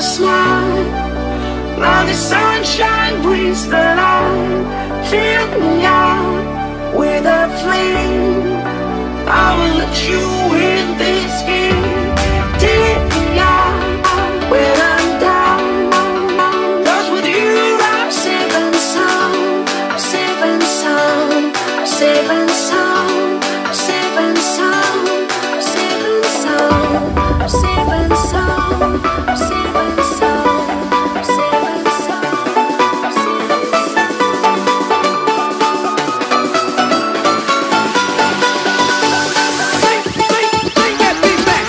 smile. Now the sunshine brings the light. Fill me out with a flame. I will let you in this game. Take me out when I'm down. 'Cause with you I'm safe and sound. I'm safe and sound. I'm safe and sound. I'm safe and sound. I'm safe and sound. I'm safe and sound. I'm safe and sound. I'm safe and sound. I'm safe and sound. Bring that beat back.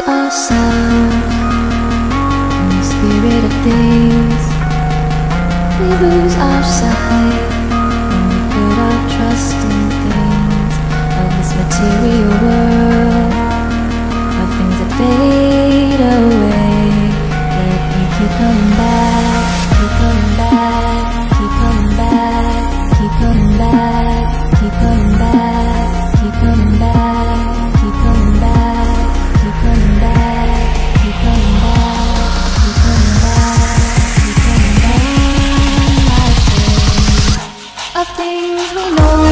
our sound in the spirit of things. We lose our sight when we put our trust in things of this material world, of things that fade away. Let me keep coming back, keep coming back, keep coming back, keep coming back, keep coming back, keep coming back, keep coming back, keep coming back, keep coming back, keep coming back, keep coming back. I say of things we know